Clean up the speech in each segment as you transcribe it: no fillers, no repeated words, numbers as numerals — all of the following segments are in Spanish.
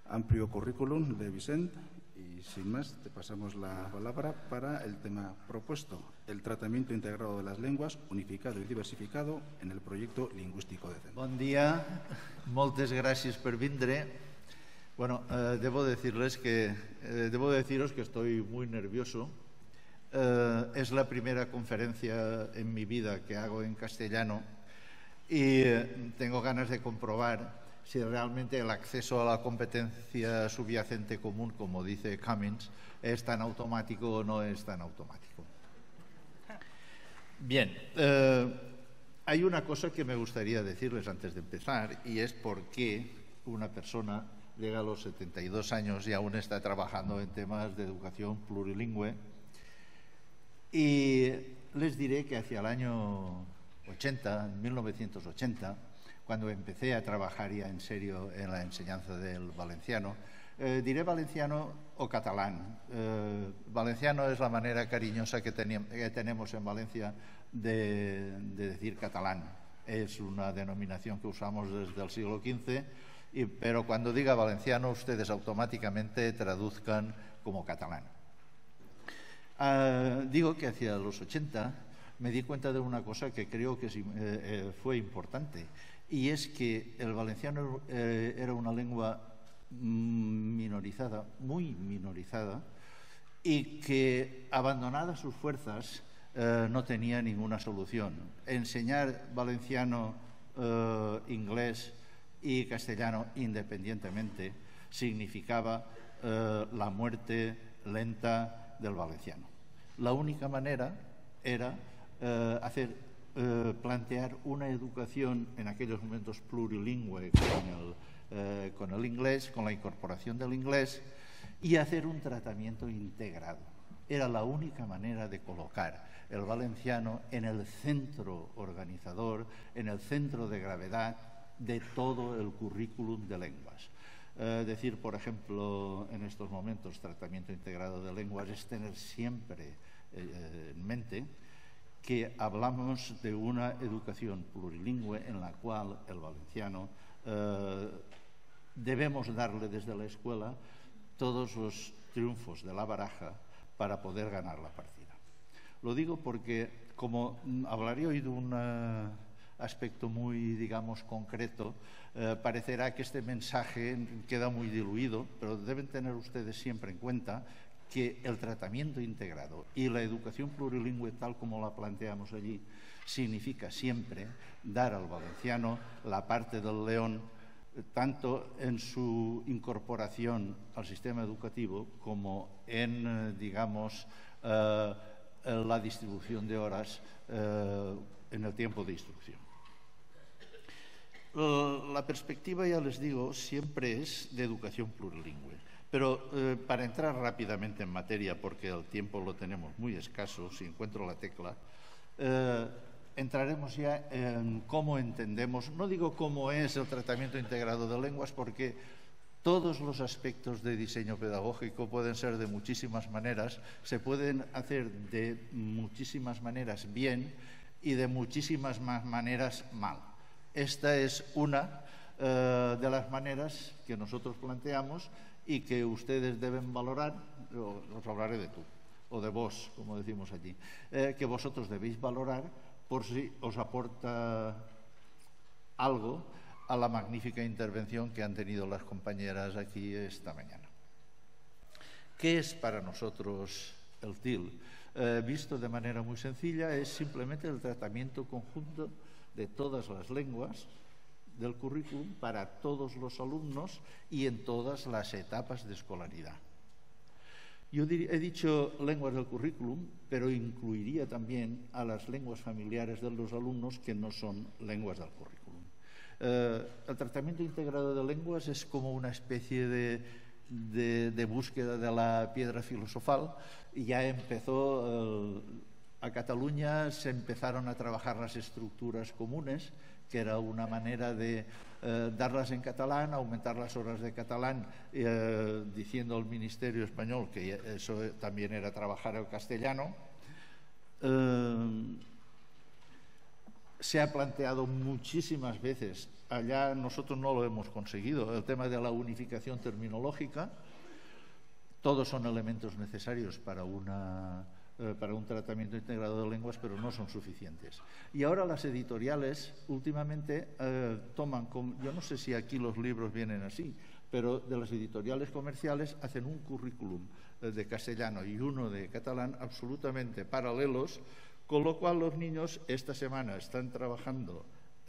amplio currículum de Vicent y, sin más, te pasamos la palabra para el tema propuesto, el tratamiento integrado de las lenguas, unificado y diversificado en el proyecto lingüístico de centre. Bon dia, moltes gràcies per vindre. Bueno, debo deciros que estoy muy nervioso. Es la primera conferencia en mi vida que hago en castellano y tengo ganas de comprobar si realmente el acceso a la competencia subyacente común, como dice Cummins, es tan automático o no es tan automático. Bien, hay una cosa que me gustaría decirles antes de empezar, y es por qué una persona llega a los 72 años y aún está trabajando en temas de educación plurilingüe. Y les diré que hacia el año 80, 1980, cuando empecé a trabajar ya en serio en la enseñanza del valenciano, diré valenciano o catalán. Valenciano es la manera cariñosa que tenemos en Valencia de decir catalán. Es una denominación que usamos desde el siglo XV, pero cuando diga valenciano ustedes automáticamente traduzcan como catalán. Digo que hacia los 80 me di cuenta de una cosa que creo que fue importante, y es que el valenciano era una lengua minorizada, muy minorizada, y que, abandonadas sus fuerzas, no tenía ninguna solución. Enseñar valenciano, inglés y castellano independientemente significaba la muerte lenta del valenciano. La única manera era plantear una educación en aquellos momentos plurilingüe con el inglés, con la incorporación del inglés, y hacer un tratamiento integrado. Era la única manera de colocar el valenciano en el centro organizador, en el centro de gravedad de todo el currículum de lenguas. Decir, por ejemplo, en estos momentos, tratamiento integrado de lenguas, es tener siempre en mente que hablamos de una educación plurilingüe en la cual el valenciano debemos darle desde la escuela todos los triunfos de la baraja para poder ganar la partida. Lo digo porque, como hablaré hoy de un aspecto muy, digamos, concreto, parecerá que este mensaje queda muy diluido, pero deben tener ustedes siempre en cuenta que el tratamiento integrado y la educación plurilingüe, tal como la planteamos allí, significa siempre dar al valenciano la parte del león, tanto en su incorporación al sistema educativo como en, digamos, la distribución de horas en el tiempo de instrucción. La perspectiva, ya les digo, siempre es de educación plurilingüe. Pero para entrar rápidamente en materia, porque el tiempo lo tenemos muy escaso, si encuentro la tecla, entraremos ya en cómo entendemos, no digo cómo es el tratamiento integrado de lenguas, porque todos los aspectos de diseño pedagógico pueden ser de muchísimas maneras, se pueden hacer de muchísimas maneras bien y de muchísimas más maneras mal. Esta es una de las maneras que nosotros planteamos y que ustedes deben valorar. Os hablaré de tú, o de vos, como decimos allí, que vosotros debéis valorar por si os aporta algo a la magnífica intervención que han tenido las compañeras aquí esta mañana. ¿Qué es para nosotros el TIL? Visto de manera muy sencilla, es simplemente el tratamiento conjunto de todas las lenguas del currículum para todos los alumnos y en todas las etapas de escolaridad. Yo he dicho lenguas del currículum, pero incluiría también a las lenguas familiares de los alumnos que no son lenguas del currículum. El tratamiento integrado de lenguas es como una especie de búsqueda de la piedra filosofal, y ya empezó a Cataluña, se empezaron a trabajar las estructuras comunes, que era una manera de darlas en catalán, aumentar las horas de catalán, diciendo al Ministerio español que eso también era trabajar el castellano. se ha planteado muchísimas veces. Allá nosotros no lo hemos conseguido. El tema de la unificación terminológica, todos son elementos necesarios para un tratamiento integrado de lenguas, pero no son suficientes. Y ahora las editoriales últimamente toman, yo no sé si aquí los libros vienen así, pero de las editoriales comerciales hacen un currículum de castellano y uno de catalán absolutamente paralelos, con lo cual los niños esta semana están trabajando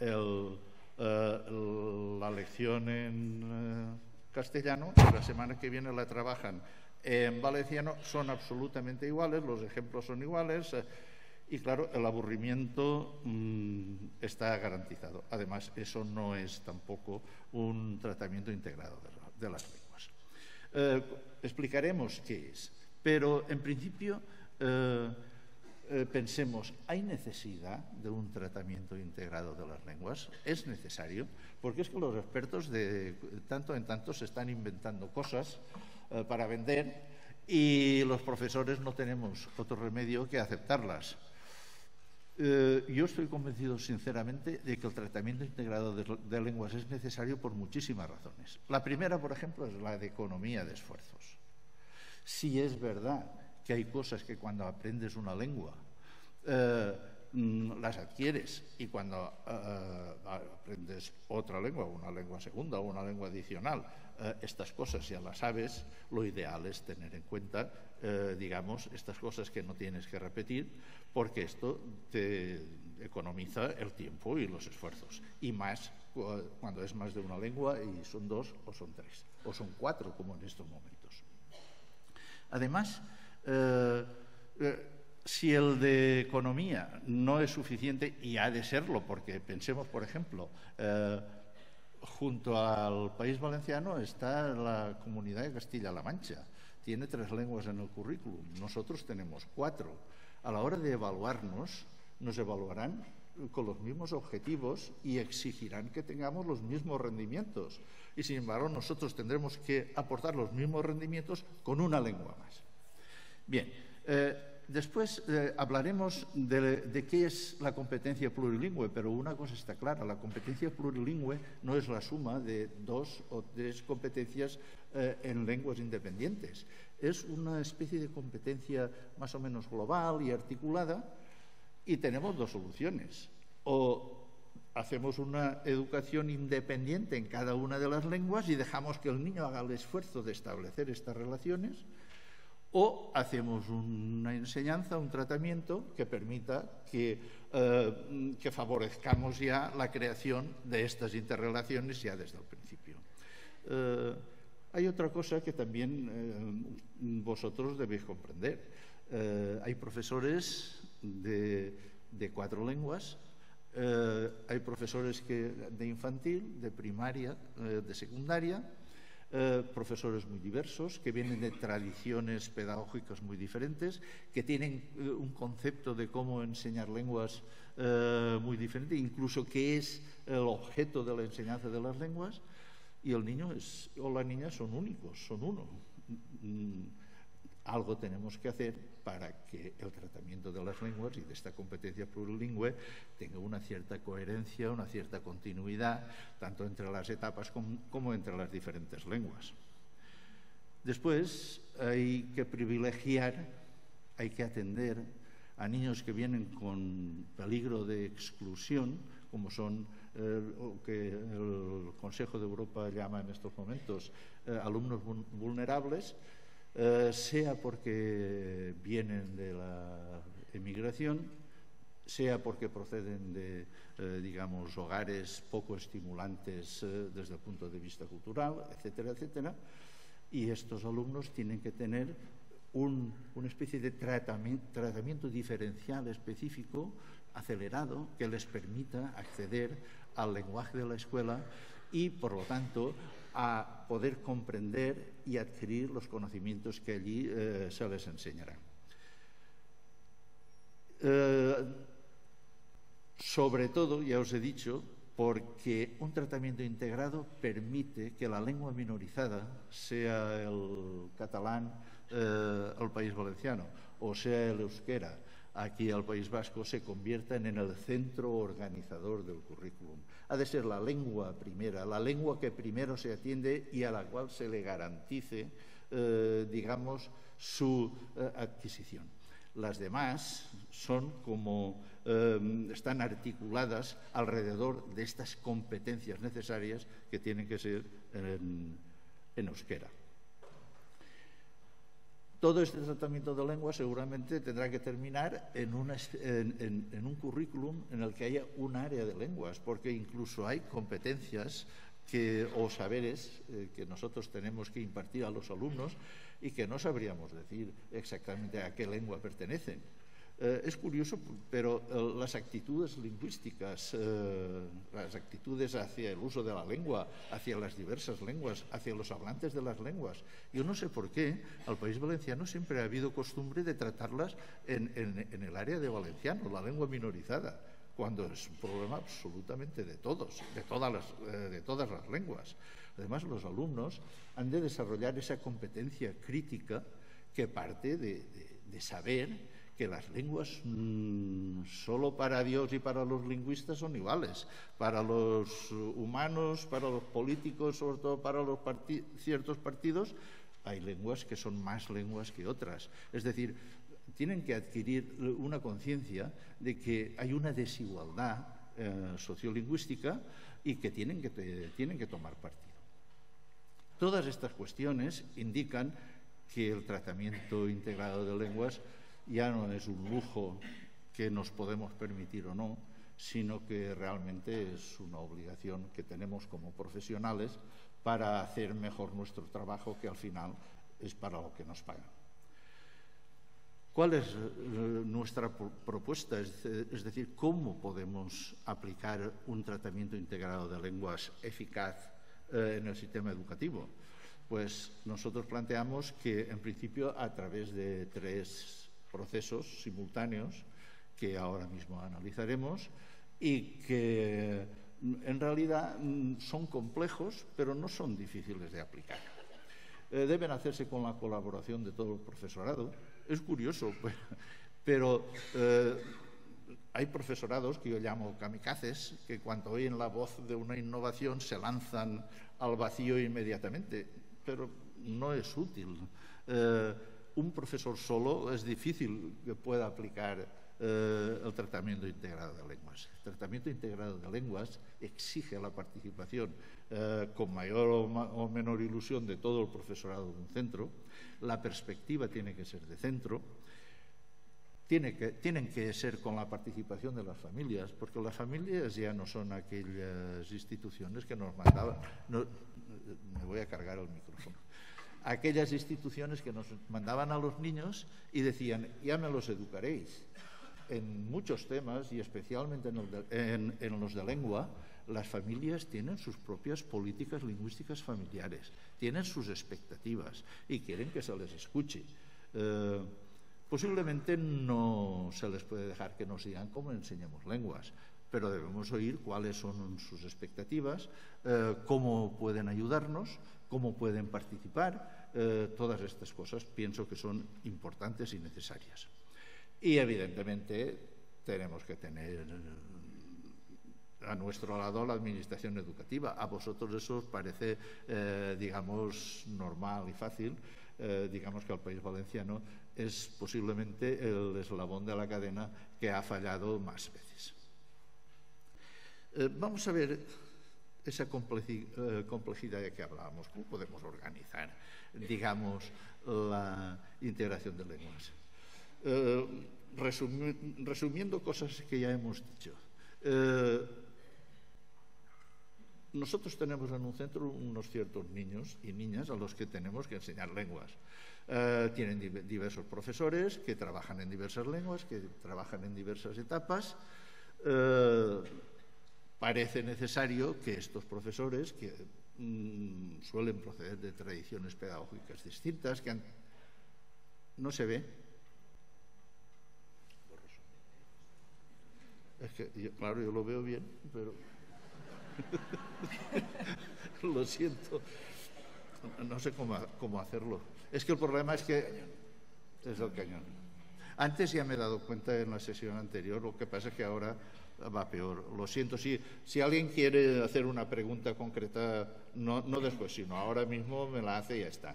la lección en castellano y la semana que viene la trabajan en valenciano. Son absolutamente iguales, los ejemplos son iguales y claro, el aburrimiento está garantizado. Además, eso no es tampoco un tratamiento integrado de las lenguas. Explicaremos qué es, pero en principio pensemos, ¿hay necesidad de un tratamiento integrado de las lenguas? ¿Es necesario? Porque es que los expertos de tanto en tanto se están inventando cosas para vender y los profesores no tenemos otro remedio que aceptarlas. Yo estoy convencido sinceramente de que el tratamiento integrado de lenguas es necesario por muchísimas razones. La primera, por ejemplo, es la de economía de esfuerzos. Si es verdad que hay cosas que cuando aprendes una lengua las adquieres y cuando aprendes otra lengua, una lengua segunda o una lengua adicional, estas cosas ya las sabes, lo ideal es tener en cuenta, digamos, estas cosas que no tienes que repetir, porque esto te economiza el tiempo y los esfuerzos, y más cuando es más de una lengua y son 2 o son 3 o son 4 como en estos momentos. Además, si el de economía no es suficiente, y ha de serlo, porque pensemos, por ejemplo, junto al País Valenciano está la Comunidad de Castilla-La Mancha. Tiene 3 lenguas en el currículum, nosotros tenemos 4. A la hora de evaluarnos, nos evaluarán con los mismos objetivos y exigirán que tengamos los mismos rendimientos. Y sin embargo, nosotros tendremos que aportar los mismos rendimientos con una lengua más. Bien, después hablaremos de qué es la competencia plurilingüe, pero una cosa está clara, la competencia plurilingüe no es la suma de 2 o 3 competencias en lenguas independientes. Es una especie de competencia más o menos global y articulada, y tenemos 2 soluciones. O hacemos una educación independiente en cada una de las lenguas y dejamos que el niño haga el esfuerzo de establecer estas relaciones, o hacemos una enseñanza, un tratamiento que permita que favorezcamos ya la creación de estas interrelaciones ya desde el principio. Hay otra cosa que también vosotros debéis comprender. Hay profesores de 4 lenguas, hay profesores de infantil, de primaria, de secundaria, profesores muy diversos, que vienen de tradiciones pedagógicas muy diferentes, que tienen un concepto de cómo enseñar lenguas muy diferente, incluso qué es el objeto de la enseñanza de las lenguas, y el niño o la niña son únicos, son uno. Algo tenemos que hacer para que el tratamiento de las lenguas y de esta competencia plurilingüe tenga una cierta coherencia, una cierta continuidad, tanto entre las etapas como entre las diferentes lenguas. Después hay que privilegiar, hay que atender a niños que vienen con peligro de exclusión, como son lo que el Consejo de Europa llama en estos momentos alumnos vulnerables, sea porque vienen de la emigración, sea porque proceden de, digamos, hogares poco estimulantes desde el punto de vista cultural, etcétera, etcétera. Y estos alumnos tienen que tener una especie de tratamiento diferencial específico, acelerado, que les permita acceder al lenguaje de la escuela y, por lo tanto, a poder comprender y adquirir los conocimientos que allí se les enseñarán. Sobre todo, ya os he dicho, porque un tratamiento integrado permite que la lengua minorizada, sea el catalán al País Valenciano o sea el euskera aquí al País Vasco se conviertan en el centro organizador del currículum. Ha de ser la lengua primera, la lengua que primero se atiende y a la cual se le garantice, digamos, su adquisición. Las demás son como están articuladas alrededor de estas competencias necesarias que tienen que ser en euskera. Todo este tratamiento de lengua seguramente tendrá que terminar en un currículum en el que haya un área de lenguas, porque incluso hay competencias o saberes que nosotros tenemos que impartir a los alumnos y que no sabríamos decir exactamente a qué lengua pertenecen. Es curioso, pero las actitudes lingüísticas, las actitudes hacia el uso de la lengua, hacia las diversas lenguas, hacia los hablantes de las lenguas, yo no sé por qué al País Valenciano siempre ha habido costumbre de tratarlas en el área de valenciano, la lengua minorizada, cuando es un problema absolutamente de todos, de todas las lenguas. Además, los alumnos han de desarrollar esa competencia crítica que parte de saber que las lenguas solo para Dios y para los lingüistas son iguales. Para los humanos, para los políticos, sobre todo para los ciertos partidos, hay lenguas que son más lenguas que otras. Es decir, tienen que adquirir una conciencia de que hay una desigualdad sociolingüística y que tienen que tomar partido. Todas estas cuestiones indican que el tratamiento integrado de lenguas ya no es un lujo que nos podemos permitir o no, sino que realmente es una obligación que tenemos como profesionales para hacer mejor nuestro trabajo, que al final es para lo que nos pagan. ¿Cuál es nuestra propuesta? Es decir, ¿cómo podemos aplicar un tratamiento integrado de lenguas eficaz en el sistema educativo? Pues nosotros planteamos que, en principio, a través de 3 procesos simultáneos que ahora mismo analizaremos y que en realidad son complejos, pero no son difíciles de aplicar. Deben hacerse con la colaboración de todo el profesorado. Es curioso, pero hay profesorados que yo llamo kamikazes, que cuando oyen la voz de una innovación se lanzan al vacío inmediatamente, pero no es útil. Un profesor solo es difícil que pueda aplicar el tratamiento integrado de lenguas. El tratamiento integrado de lenguas exige la participación con mayor o menor ilusión de todo el profesorado de un centro. La perspectiva tiene que ser de centro. Tienen que ser con la participación de las familias, porque las familias ya no son aquellas instituciones que nos mandaban. Me voy a cargar el micrófono. Aquellas instituciones que nos mandaban a los niños y decían, ya me los educaréis. En muchos temas, y especialmente en los de lengua, las familias tienen sus propias políticas lingüísticas familiares, tienen sus expectativas y quieren que se les escuche. Posiblemente no se les puede dejar que nos digan cómo enseñamos lenguas, pero debemos oír cuáles son sus expectativas, cómo pueden ayudarnos, cómo pueden participar. Todas estas cosas pienso que son importantes y necesarias. Y evidentemente tenemos que tener a nuestro lado la administración educativa. A vosotros eso os parece, digamos, normal y fácil. Digamos que el País Valenciano es posiblemente el eslabón de la cadena que ha fallado más veces. Vamos a ver esa complejidad de que hablábamos. ¿Cómo podemos organizar, digamos, la integración de lenguas? Resumiendo cosas que ya hemos dicho. Nosotros tenemos en un centro unos ciertos niños y niñas a los que tenemos que enseñar lenguas. Tienen diversos profesores que trabajan en diversas lenguas, que trabajan en diversas etapas. Parece necesario que estos profesores, que suelen proceder de tradiciones pedagógicas distintas, que no se ve. Es que, claro, yo lo veo bien, pero lo siento, no sé cómo hacerlo. Es que el problema es que es el cañón. Antes ya me he dado cuenta en la sesión anterior, lo que pasa es que ahora va peor. Lo siento, si alguien quiere hacer una pregunta concreta, no después, sino ahora mismo me la hace y ya está.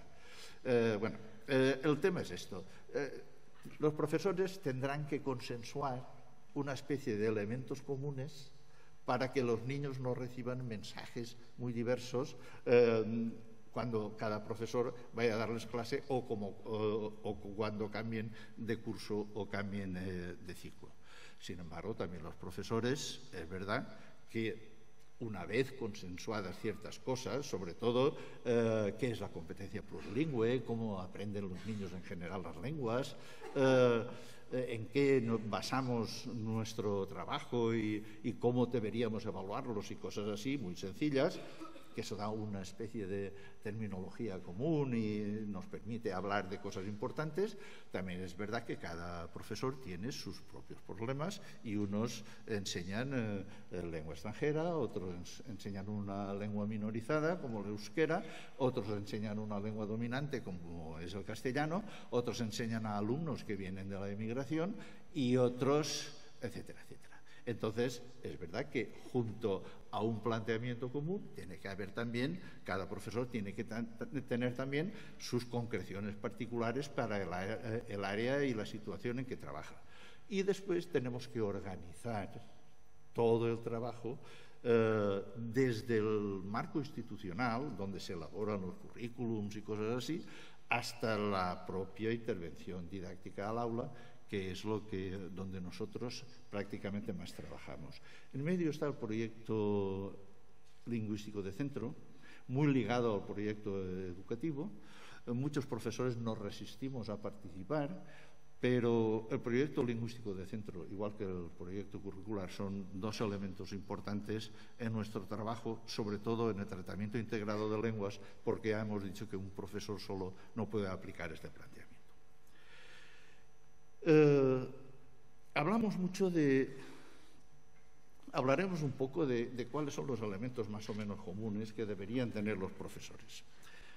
El tema es esto. Los profesores tendrán que consensuar una especie de elementos comunes para que los niños no reciban mensajes muy diversos cuando cada profesor vaya a darles clase o cuando cambien de curso o cambien de ciclo. Sin embargo, también los profesores, es verdad que una vez consensuadas ciertas cosas, sobre todo qué es la competencia plurilingüe, cómo aprenden los niños en general las lenguas, en qué basamos nuestro trabajo y cómo deberíamos evaluarlos y cosas así, muy sencillas, que eso da una especie de terminología común y nos permite hablar de cosas importantes. También es verdad que cada profesor tiene sus propios problemas y unos enseñan lengua extranjera, otros enseñan una lengua minorizada como el euskera, otros enseñan una lengua dominante como es el castellano, otros enseñan a alumnos que vienen de la emigración y otros, etcétera, etcétera. Entonces, es verdad que junto a un planteamiento común tiene que haber también, cada profesor tiene que tener también sus concreciones particulares para el área y la situación en que trabaja. Y después tenemos que organizar todo el trabajo desde el marco institucional, donde se elaboran los currículums y cosas así, hasta la propia intervención didáctica al aula, que es donde nosotros prácticamente más trabajamos. En medio está el proyecto lingüístico de centro, muy ligado al proyecto educativo. Muchos profesores nos resistimos a participar, pero el proyecto lingüístico de centro, igual que el proyecto curricular, son dos elementos importantes en nuestro trabajo, sobre todo en el tratamiento integrado de lenguas, porque ya hemos dicho que un profesor solo no puede aplicar este planteamiento. Hablaremos un poco de cuáles son los elementos más o menos comunes que deberían tener los profesores.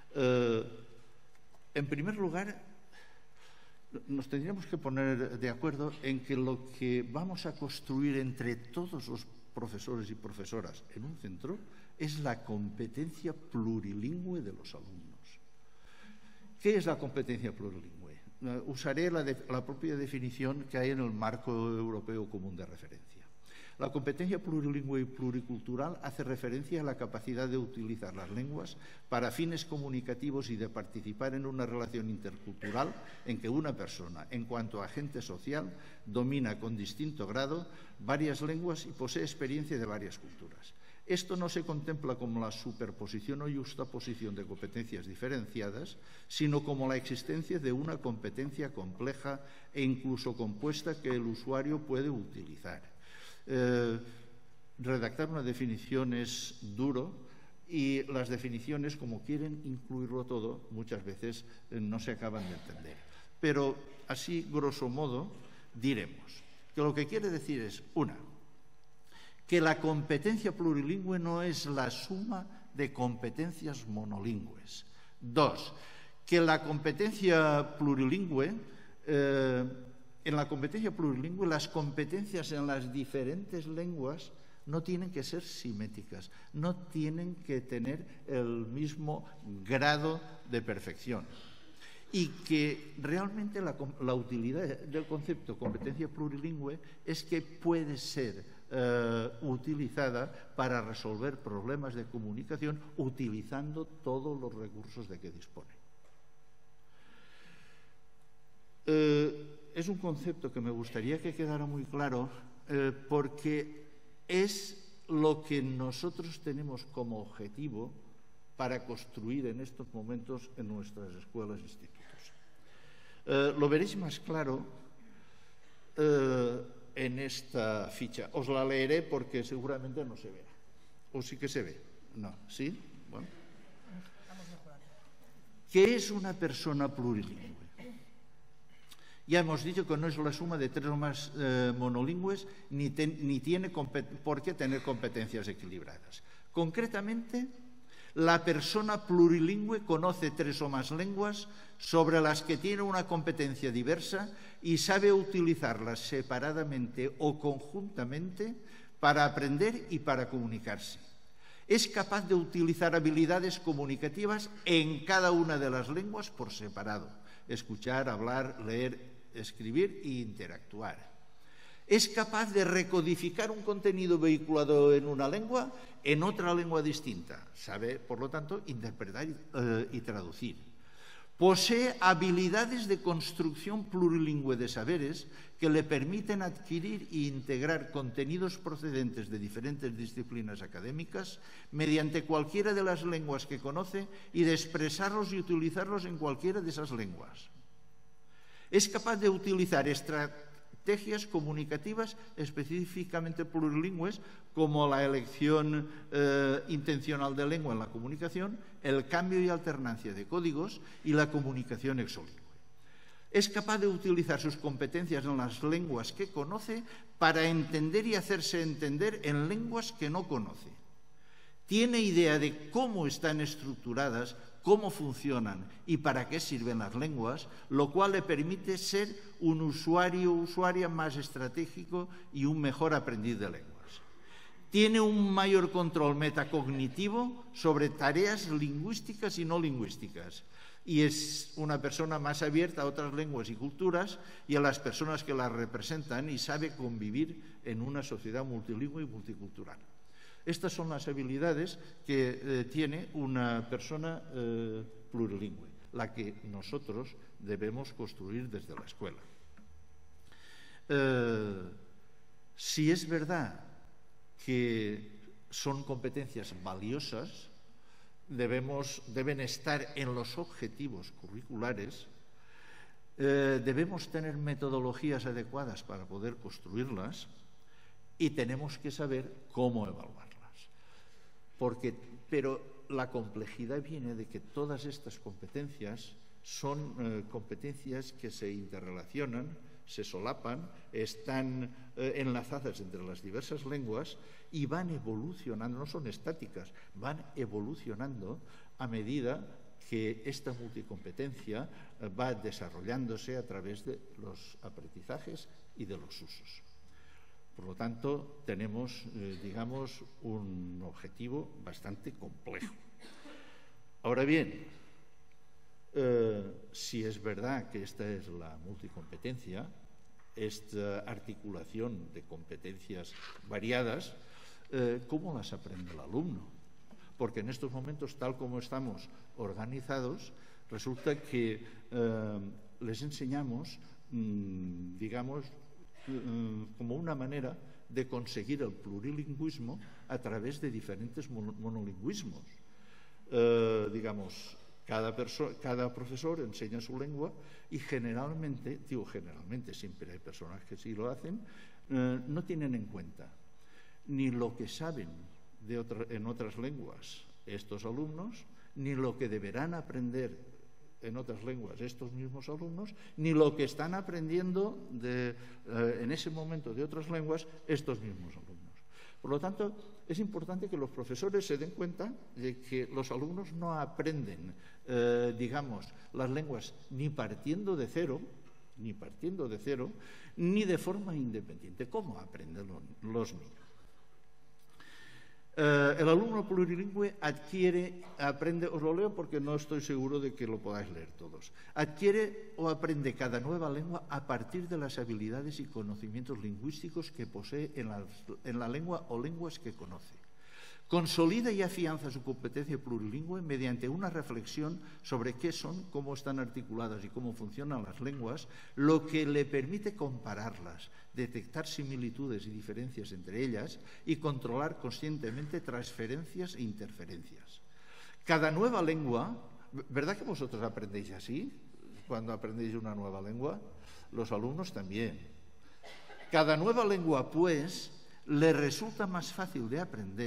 En primer lugar, nos tendríamos que poner de acuerdo en que lo que vamos a construir entre todos los profesores y profesoras en un centro es la competencia plurilingüe de los alumnos. ¿Qué es la competencia plurilingüe? Usaré la propia definición que hay en el marco europeo común de referencia. La competencia plurilingüe y pluricultural hace referencia a la capacidad de utilizar las lenguas para fines comunicativos y de participar en una relación intercultural en que una persona, en cuanto a agente social, domina con distinto grado varias lenguas y posee experiencia de varias culturas. Esto no se contempla como la superposición o justaposición de competencias diferenciadas, sino como la existencia de una competencia compleja e incluso compuesta que el usuario puede utilizar. Redactar una definición es duro y las definiciones, como quieren incluirlo todo, muchas veces no se acaban de entender. Pero así, grosso modo, diremos que lo que quiere decir es, que la competencia plurilingüe no es la suma de competencias monolingües. 2, que la competencia plurilingüe, en la competencia plurilingüe, las competencias en las diferentes lenguas no tienen que ser simétricas, no tienen que tener el mismo grado de perfección. Y que realmente la utilidad del concepto competencia plurilingüe es que puede ser utilizada para resolver problemas de comunicación utilizando todos los recursos de que dispone. Es un concepto que me gustaría que quedara muy claro porque es lo que nosotros tenemos como objetivo para construir en estos momentos en nuestras escuelas e institutos. Lo veréis más claro en esta ficha. Os la leeré porque seguramente no se verá. ¿O sí que se ve? No. ¿Sí? Bueno. ¿Qué es una persona plurilingüe? Ya hemos dicho que no es la suma de 3 o más monolingües ni tiene por qué tener competencias equilibradas. Concretamente, La persona plurilingüe conoce 3 o más lenguas sobre las que tiene una competencia diversa y sabe utilizarlas separadamente o conjuntamente para aprender y para comunicarse. Es capaz de utilizar habilidades comunicativas en cada una de las lenguas por separado: escuchar, hablar, leer, escribir e interactuar. Es capaz de recodificar un contenido vehiculado en una lengua en otra lengua distinta. Sabe, por lo tanto, interpretar y traducir. Posee habilidades de construcción plurilingüe de saberes que le permiten adquirir e integrar contenidos procedentes de diferentes disciplinas académicas mediante cualquiera de las lenguas que conoce y de expresarlos y utilizarlos en cualquiera de esas lenguas. Es capaz de utilizar estrategias comunicativas específicamente plurilingües, como la elección intencional de lengua en la comunicación, el cambio y alternancia de códigos y la comunicación exolingüe. Es capaz de utilizar sus competencias en las lenguas que conoce para entender y hacerse entender en lenguas que no conoce. Tiene idea de cómo están estructuradas, cómo funcionan y para qué sirven las lenguas, lo cual le permite ser un usuario o usuaria más estratégico y un mejor aprendiz de lenguas. Tiene un mayor control metacognitivo sobre tareas lingüísticas y no lingüísticas, y es una persona más abierta a otras lenguas y culturas y a las personas que las representan, y sabe convivir en una sociedad multilingüe y multicultural. Estas son las habilidades que tiene una persona plurilingüe, la que nosotros debemos construir desde la escuela. Si es verdad que son competencias valiosas, deben estar en los objetivos curriculares, debemos tener metodologías adecuadas para poder construirlas y tenemos que saber cómo evaluarlas. Pero la complejidad viene de que todas estas competencias son competencias que se interrelacionan, se solapan, están enlazadas entre las diversas lenguas y van evolucionando, no son estáticas, van evolucionando a medida que esta multicompetencia va desarrollándose a través de los aprendizajes y de los usos. Por lo tanto, tenemos, digamos, un objetivo bastante complejo. Ahora bien, si es verdad que esta es la multicompetencia, esta articulación de competencias variadas, ¿cómo las aprende el alumno? Porque en estos momentos, tal como estamos organizados, resulta que les enseñamos, digamos, como una manera de conseguir el plurilingüismo a través de diferentes monolingüismos. Digamos, cada profesor enseña su lengua y generalmente, siempre hay personas que sí lo hacen, no tienen en cuenta ni lo que saben en otras lenguas estos alumnos, ni lo que deberán aprender en otras lenguas estos mismos alumnos, ni lo que están aprendiendo en ese momento de otras lenguas estos mismos alumnos. Por lo tanto, es importante que los profesores se den cuenta de que los alumnos no aprenden, digamos, las lenguas ni partiendo de cero, ni de forma independiente. ¿Cómo aprenden los niños? El alumno plurilingüe aprende, os lo leo porque no estoy seguro de que lo podáis leer todos. Adquiere o aprende cada nueva lengua a partir de las habilidades y conocimientos lingüísticos que posee en la lengua o lenguas que conoce. Consolida y afianza su competencia plurilingüe mediante una reflexión sobre qué son, cómo están articuladas y cómo funcionan las lenguas, lo que le permite compararlas, detectar similitudes y diferencias entre ellas y controlar conscientemente transferencias e interferencias. Cada nueva lengua, ¿verdad que vosotros aprendéis así cuando aprendéis una nueva lengua? Los alumnos también. Cada nueva lengua, pues, le resulta más fácil de aprender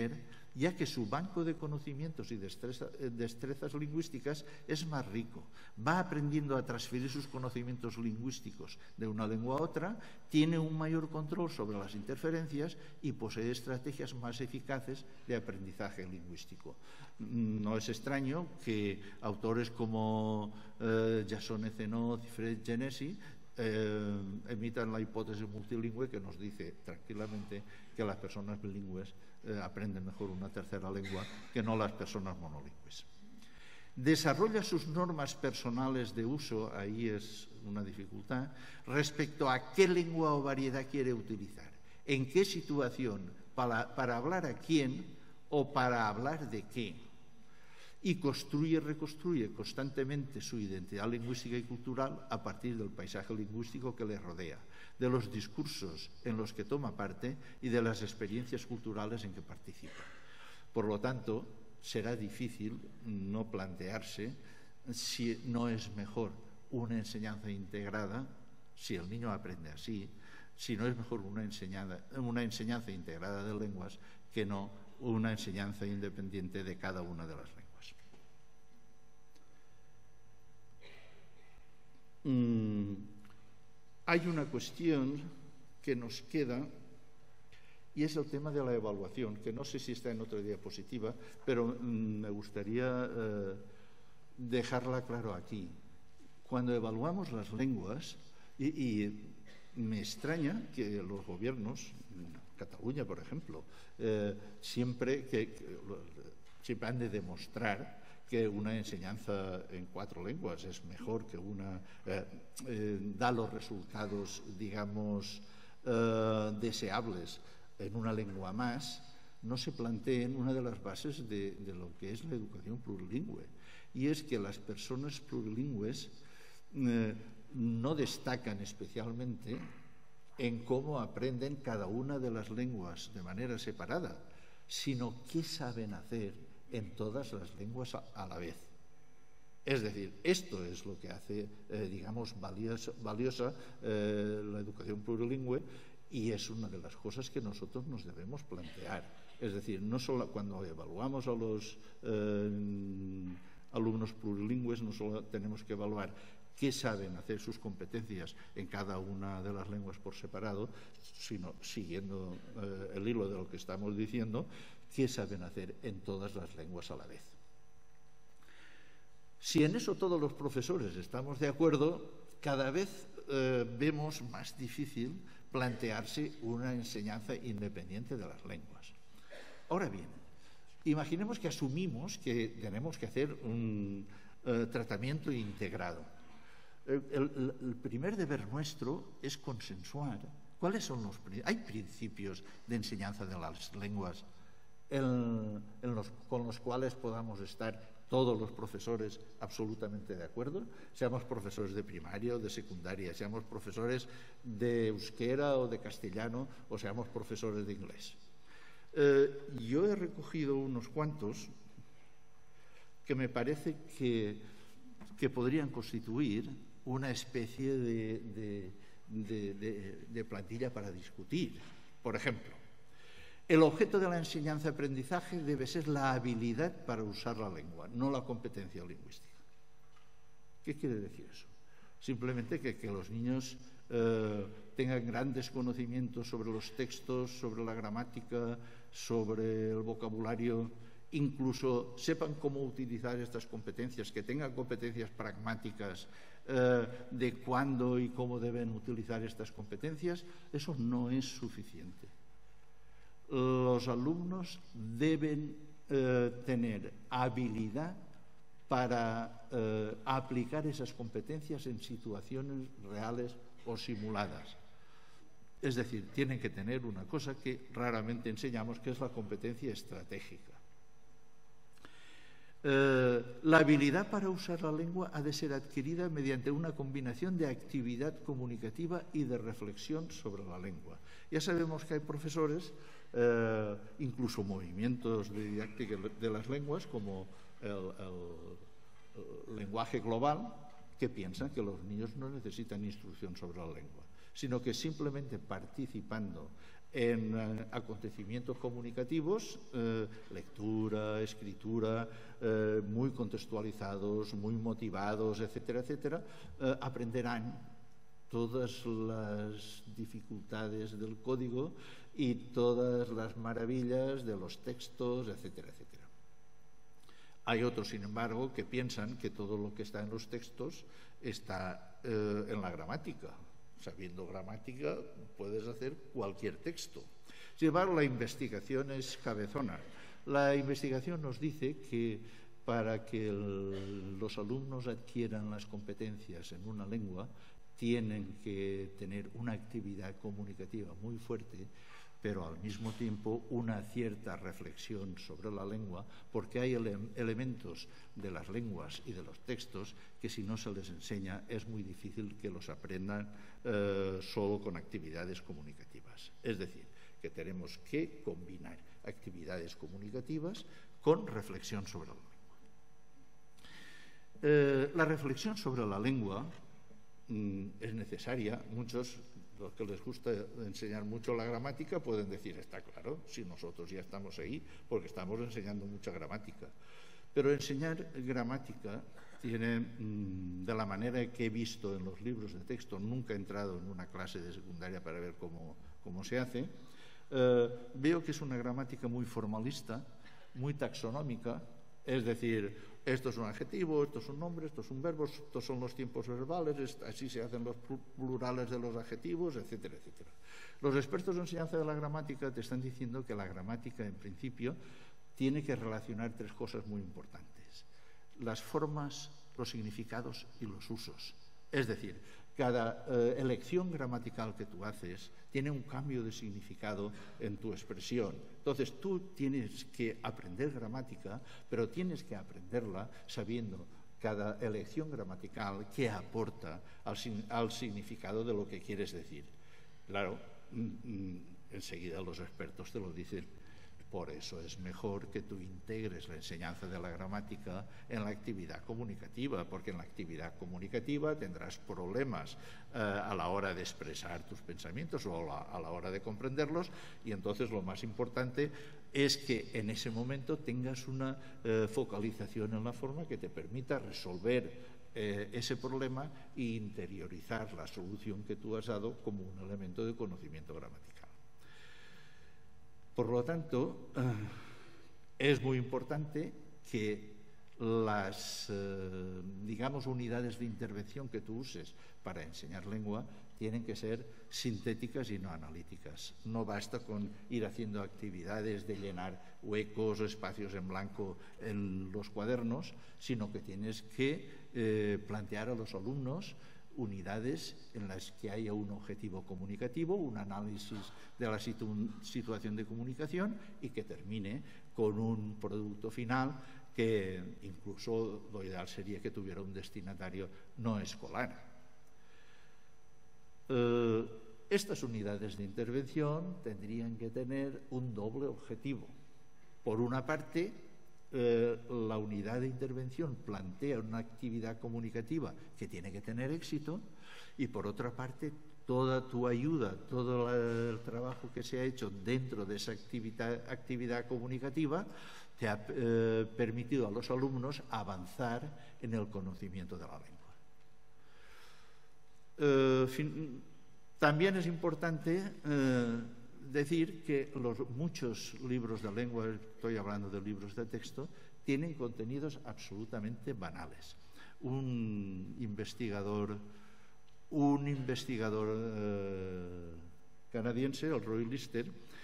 ya que su banco de conocimientos y destrezas lingüísticas es más rico. Va aprendiendo a transferir sus conocimientos lingüísticos de una lengua a otra, tiene un mayor control sobre las interferencias y posee estrategias más eficaces de aprendizaje lingüístico. No es extraño que autores como Jason Zenot y Fred Genesi emitan la hipótesis multilingüe, que nos dice tranquilamente que las personas bilingües aprenden mejor una tercera lengua que no las personas monolingües. Desarrolla sus normas personales de uso, ahí es una dificultad, respecto a qué lengua o variedad quiere utilizar, en qué situación, para hablar a quién o para hablar de qué. Y construye y reconstruye constantemente su identidad lingüística y cultural a partir del paisaje lingüístico que le rodea, de los discursos en los que toma parte y de las experiencias culturales en que participa. Por lo tanto, será difícil no plantearse si no es mejor una enseñanza integrada, si el niño aprende así, si no es mejor una enseñanza integrada de lenguas que no una enseñanza independiente de cada una de las lenguas. Hay una cuestión que nos queda y es el tema de la evaluación, que no sé si está en otra diapositiva, pero me gustaría dejarla claro aquí. Cuando evaluamos las lenguas, y me extraña que los gobiernos, Cataluña por ejemplo, siempre han de demostrar que una enseñanza en 4 lenguas es mejor que una, da los resultados, digamos, deseables en una lengua más, no se planteen una de las bases de lo que es la educación plurilingüe. Y es que las personas plurilingües no destacan especialmente en cómo aprenden cada una de las lenguas de manera separada, sino qué saben hacer en todas las lenguas a la vez. Es decir, esto es lo que hace, digamos, valiosa la educación plurilingüe, y es una de las cosas que nosotros nos debemos plantear. Es decir, no solo cuando evaluamos a los alumnos plurilingües, no solo tenemos que evaluar qué saben hacer, sus competencias en cada una de las lenguas por separado, sino siguiendo el hilo de lo que estamos diciendo, qué saben hacer en todas las lenguas a la vez. Si en eso todos los profesores estamos de acuerdo, cada vez vemos más difícil plantearse una enseñanza independiente de las lenguas. Ahora bien, imaginemos que asumimos que tenemos que hacer un tratamiento integrado. El primer deber nuestro es consensuar cuáles son hay principios de enseñanza de las lenguas con los cuales podamos estar todos los profesores absolutamente de acuerdo, seamos profesores de primaria o de secundaria, seamos profesores de euskera o de castellano o seamos profesores de inglés. Yo he recogido unos cuantos que me parece que podrían constituir una especie de plantilla para discutir. Por ejemplo, el objeto de la enseñanza-aprendizaje debe ser la habilidad para usar la lengua, no la competencia lingüística. ¿Qué quiere decir eso? Simplemente que los niños tengan grandes conocimientos sobre los textos, sobre la gramática, sobre el vocabulario, incluso sepan cómo utilizar estas competencias, que tengan competencias pragmáticas de cuándo y cómo deben utilizar estas competencias. Eso no es suficiente. Los alumnos deben tener habilidad para aplicar esas competencias en situaciones reales o simuladas. Es decir, tienen que tener una cosa que raramente enseñamos, que es la competencia estratégica. La habilidad para usar la lengua ha de ser adquirida mediante una combinación de actividad comunicativa y de reflexión sobre la lengua. Ya sabemos que hay profesores, incluso movimientos de didáctica de las lenguas, como el lenguaje global, que piensan que los niños no necesitan instrucción sobre la lengua, sino que simplemente participando en acontecimientos comunicativos, lectura, escritura, muy contextualizados, muy motivados, etcétera, etcétera, aprenderán todas las dificultades del código y todas las maravillas de los textos, etcétera, etcétera. Hay otros, sin embargo, que piensan que todo lo que está en los textos está en la gramática. Sabiendo gramática, puedes hacer cualquier texto. Sin embargo, la investigación es cabezona. La investigación nos dice que para que los alumnos adquieran las competencias en una lengua, tienen que tener una actividad comunicativa muy fuerte, pero al mismo tiempo una cierta reflexión sobre la lengua, porque hay elementos de las lenguas y de los textos que si no se les enseña es muy difícil que los aprendan solo con actividades comunicativas. Es decir, que tenemos que combinar actividades comunicativas con reflexión sobre la lengua. La reflexión sobre la lengua es necesaria. Muchos, los que les gusta enseñar mucho la gramática, pueden decir, está claro, si nosotros ya estamos ahí, porque estamos enseñando mucha gramática. Pero enseñar gramática tiene, de la manera que he visto en los libros de texto, nunca he entrado en una clase de secundaria para ver cómo se hace, veo que es una gramática muy formalista, muy taxonómica, es decir, esto es un adjetivo, esto es un nombre, esto es un verbo, estos son los tiempos verbales, así se hacen los plurales de los adjetivos, etcétera, etcétera. Los expertos en enseñanza de la gramática te están diciendo que la gramática, en principio, tiene que relacionar tres cosas muy importantes: las formas, los significados y los usos. Es decir, cada elección gramatical que tú haces tiene un cambio de significado en tu expresión. Entonces, tú tienes que aprender gramática, pero tienes que aprenderla sabiendo cada elección gramatical qué aporta al significado de lo que quieres decir. Claro, enseguida los expertos te lo dicen. Por eso es mejor que tú integres la enseñanza de la gramática en la actividad comunicativa, porque en la actividad comunicativa tendrás problemas a la hora de expresar tus pensamientos o a la hora de comprenderlos, y entonces lo más importante es que en ese momento tengas una focalización en la forma que te permita resolver ese problema e interiorizar la solución que tú has dado como un elemento de conocimiento gramatical. Por lo tanto, es muy importante que las, digamos, unidades de intervención que tú uses para enseñar lengua tienen que ser sintéticas y no analíticas. No basta con ir haciendo actividades de llenar huecos o espacios en blanco en los cuadernos, sino que tienes que plantear a los alumnos unidades en las que haya un objetivo comunicativo, un análisis de la situación de comunicación y que termine con un producto final que incluso lo ideal sería que tuviera un destinatario no escolar. Estas unidades de intervención tendrían que tener un doble objetivo. Por una parte, la unidad de intervención plantea una actividad comunicativa que tiene que tener éxito, y por otra parte toda tu ayuda, todo el trabajo que se ha hecho dentro de esa actividad comunicativa te ha permitido a los alumnos avanzar en el conocimiento de la lengua. También es importante decir que muchos libros de lengua, estoy hablando de libros de texto, tienen contenidos absolutamente banales. Un investigador canadiense, el Roy Lister,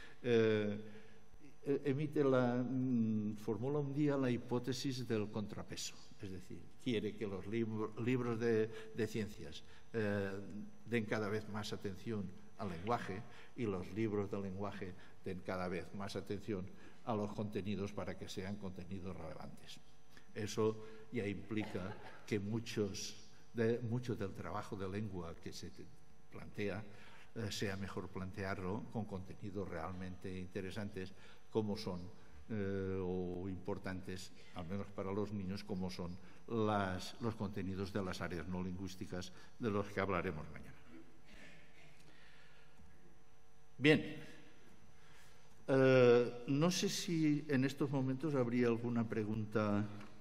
formula un día la hipótesis del contrapeso. Es decir, quiere que los libros de ciencias den cada vez más atención al lenguaje y los libros del lenguaje den cada vez más atención a los contenidos para que sean contenidos relevantes. Eso ya implica que mucho del trabajo de lengua que se plantea sea mejor plantearlo con contenidos realmente interesantes como son o importantes, al menos para los niños, como son los contenidos de las áreas no lingüísticas de los que hablaremos mañana. Bien, No sé si en estos momentos habría alguna pregunta.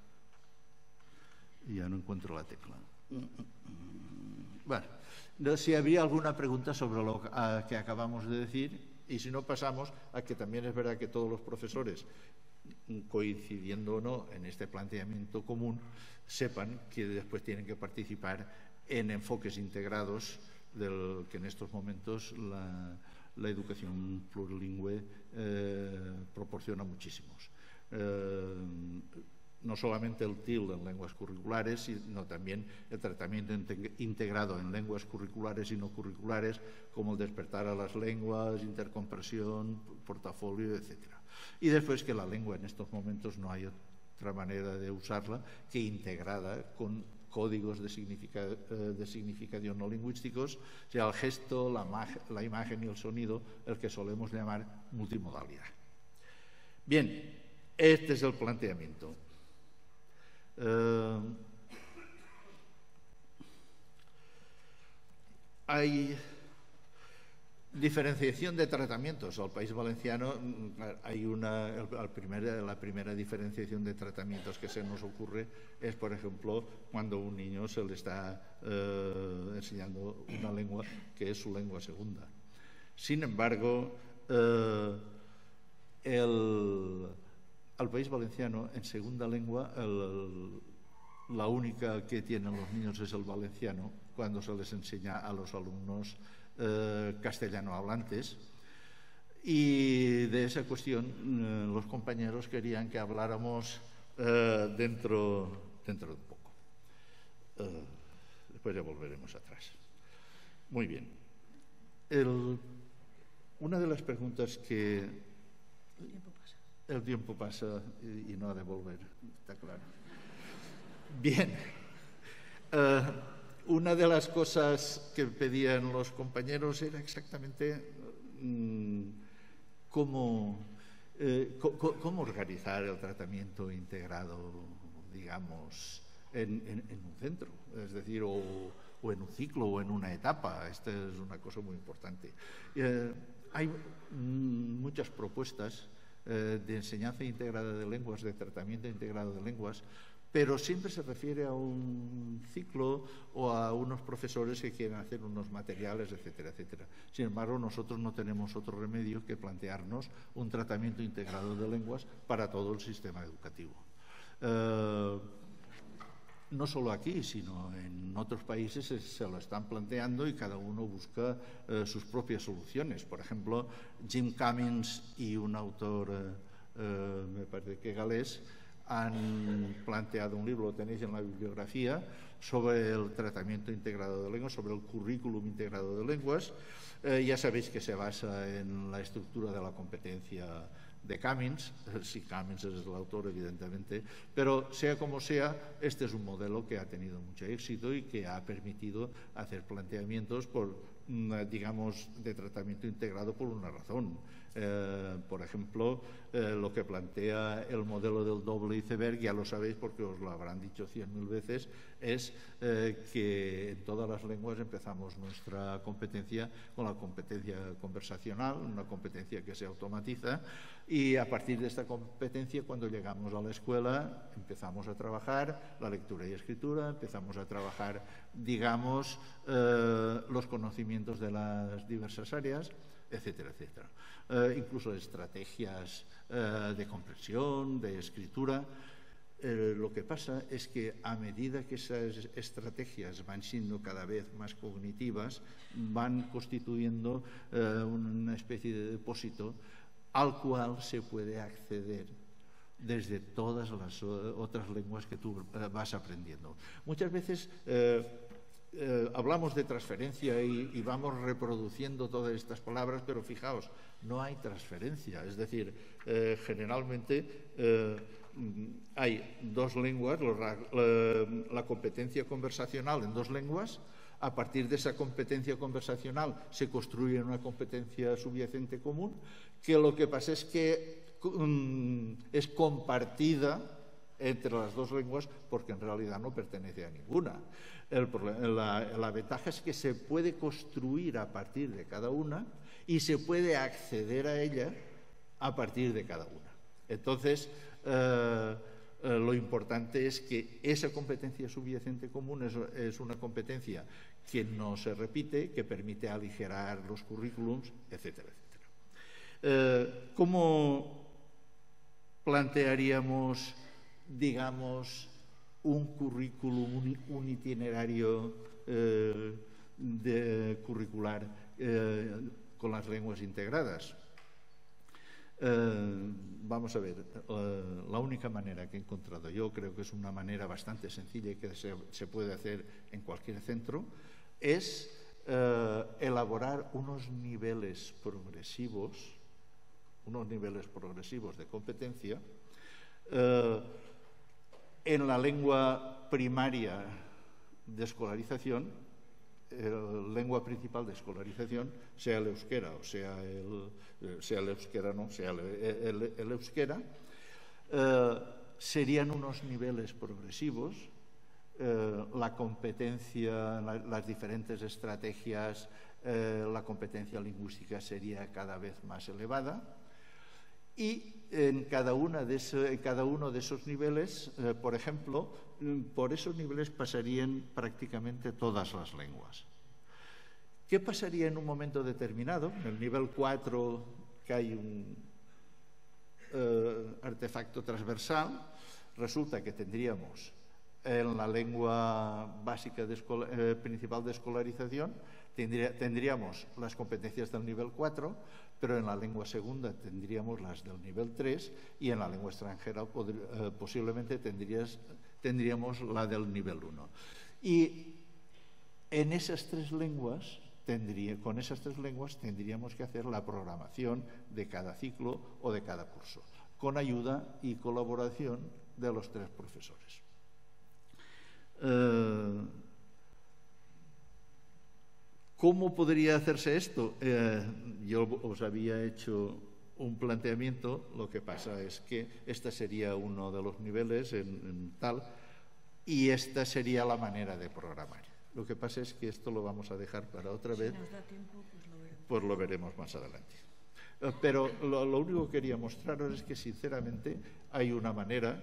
Ya no encuentro la tecla. Bueno, no sé si habría alguna pregunta sobre lo que acabamos de decir, y si no pasamos a que también es verdad que todos los profesores, coincidiendo o no en este planteamiento común, sepan que después tienen que participar en enfoques integrados del que en estos momentos la educación plurilingüe proporciona muchísimos. No solamente el TIL en lenguas curriculares, sino también el tratamiento integrado en lenguas curriculares y no curriculares, como el despertar a las lenguas, intercompresión, portafolio, etc. Y después que la lengua en estos momentos no hay otra manera de usarla que integrada con códigos de significación no lingüísticos, sea el gesto, la imagen y el sonido, el que solemos llamar multimodalidad. Bien, este es el planteamiento. Hay diferenciación de tratamientos. Al País Valenciano hay la primera diferenciación de tratamientos que se nos ocurre es, por ejemplo, cuando a un niño se le está enseñando una lengua que es su lengua segunda. Sin embargo, al País Valenciano, en segunda lengua, la única que tienen los niños es el valenciano, cuando se les enseña a los alumnos castellano hablantes. Y de esa cuestión los compañeros querían que habláramos dentro de un poco. Después ya volveremos atrás. Muy bien. Una de las preguntas que... El tiempo pasa y no ha de volver, está claro. Bien. Una de las cosas que pedían los compañeros era exactamente cómo organizar el tratamiento integrado, digamos, en un centro, es decir, o en un ciclo o en una etapa. Esta es una cosa muy importante. Hay muchas propuestas de enseñanza integrada de lenguas, de tratamiento integrado de lenguas, pero siempre se refiere a un ciclo o a unos profesores que quieren hacer unos materiales, etcétera, etcétera. Sin embargo, nosotros no tenemos otro remedio que plantearnos un tratamiento integrado de lenguas para todo el sistema educativo. No solo aquí, sino en otros países se lo están planteando y cada uno busca sus propias soluciones. Por ejemplo, Jim Cummins y un autor, me parece que galés, han planteado un libro, lo tenéis en la bibliografía, sobre el tratamiento integrado de lenguas, sobre el currículum integrado de lenguas. Ya sabéis que se basa en la estructura de la competencia de Cummins, si Cummins es el autor, evidentemente, pero sea como sea, este es un modelo que ha tenido mucho éxito y que ha permitido hacer planteamientos digamos, de tratamiento integrado por una razón. Por ejemplo, lo que plantea el modelo del doble iceberg, ya lo sabéis porque os lo habrán dicho 100.000 veces, es que en todas las lenguas empezamos nuestra competencia con la competencia conversacional, una competencia que se automatiza, y a partir de esta competencia, cuando llegamos a la escuela, empezamos a trabajar la lectura y escritura, empezamos a trabajar, digamos, los conocimientos de las diversas áreas, etcétera, etcétera. Incluso estrategias de comprensión, de escritura. Lo que pasa es que a medida que esas estrategias van siendo cada vez más cognitivas, van constituyendo una especie de depósito al cual se puede acceder desde todas las otras lenguas que tú vas aprendiendo. Muchas veces hablamos de transferencia y vamos reproduciendo todas estas palabras, pero fijaos, no hay transferencia. Es decir, generalmente hay dos lenguas, la competencia conversacional en dos lenguas. A partir de esa competencia conversacional se construye una competencia subyacente común, que lo que pasa es que es compartida entre las dos lenguas porque en realidad no pertenece a ninguna. La ventaja es que se puede construir a partir de cada una y se puede acceder a ella a partir de cada una. Entonces, lo importante es que esa competencia subyacente común es una competencia que no se repite, que permite aligerar los currículums, etcétera, etcétera. ¿Cómo plantearíamos, digamos, un currículum, un itinerario curricular con las lenguas integradas? Vamos a ver, la única manera que he encontrado yo, creo que es una manera bastante sencilla y que se puede hacer en cualquier centro, es elaborar unos niveles progresivos de competencia en la lengua primaria de escolarización, lengua principal de escolarización, sea el euskera o sea el euskera, serían unos niveles progresivos. La competencia, las diferentes estrategias, la competencia lingüística sería cada vez más elevada, y en cada uno de esos niveles, por ejemplo, por esos niveles pasarían prácticamente todas las lenguas. ¿Qué pasaría en un momento determinado? En el nivel 4, que hay un artefacto transversal, resulta que tendríamos en la lengua básica principal de escolarización, tendríamos las competencias del nivel 4, pero en la lengua segunda tendríamos las del nivel 3 y en la lengua extranjera posiblemente tendríamos la del nivel 1. Y en esas tres lenguas, con esas tres lenguas tendríamos que hacer la programación de cada ciclo o de cada curso, con ayuda y colaboración de los tres profesores. ¿Cómo podría hacerse esto? Yo os había hecho un planteamiento, lo que pasa es que este sería uno de los niveles en tal, y esta sería la manera de programar. Lo que pasa es que esto lo vamos a dejar para otra vez, si nos da tiempo, pues lo veremos más adelante. Pero lo único que quería mostraros es que sinceramente hay una manera,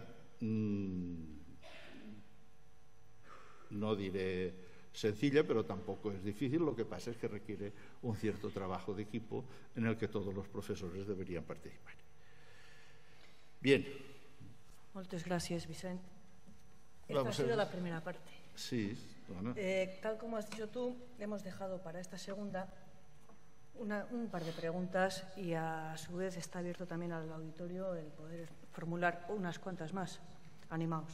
no diré sencilla, pero tampoco es difícil. Lo que pasa es que requiere un cierto trabajo de equipo en el que todos los profesores deberían participar. Bien. Moltes gràcies, Vicent. Esta ha sido la primera parte. Sí, bueno. Tal como has dicho tú, hemos dejado para esta segunda un par de preguntas y a su vez está abierto también al auditorio el poder formular unas cuantas más. Animaos.